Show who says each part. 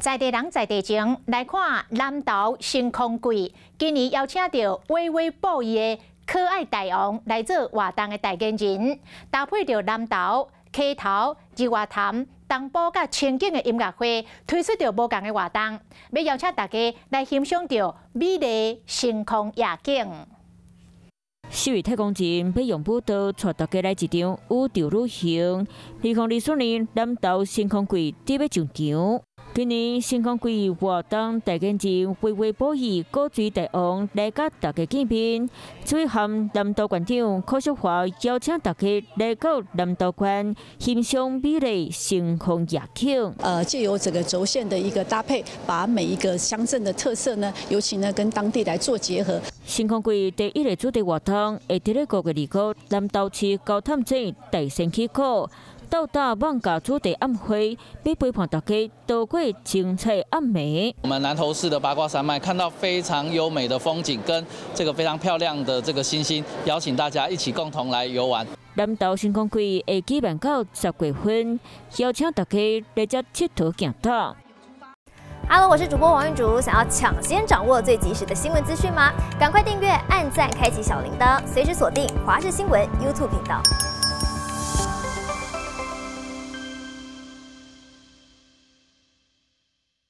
Speaker 1: 在地人在地情来看南投星空柜，今年邀请到微微宝仪的可爱大王来做活动的代言人，搭配着南投、溪头、日月潭、东部甲清境的音乐会，推出着无同的活动，要邀请大家来欣赏着美丽星空夜景。
Speaker 2: 4月太空站要用步道带大家来一场宇宙旅行。2024年南投星空柜准备上场。今年星空柜活动代言人微微宝仪古水大王来甲大家见面，最含南投县长柯淑华邀请大家来到南投县欣赏美丽星空夜景。
Speaker 3: 借由整个轴线的一个搭配，把每一个乡镇的特色呢，尤其呢跟当地来做结合。
Speaker 2: 星空柜第一个主题活动会伫咧5月2日南投市高潭镇大仙起考。 到达万家主题暗会，要陪伴大家度过精彩暗暝。
Speaker 4: 我们南投市的八卦山脉看到非常优美的风景，跟这个非常漂亮的这个星星，邀请大家一起共同来游玩。
Speaker 2: 南投星空柜会举办到10月份，邀请大家来这佚佗行动。
Speaker 5: Hello， 我是主播王韵竹。想要抢先掌握最及时的新闻资讯吗？赶快订阅、按赞、开启小铃铛，随时锁定华视新闻 YouTube 频道。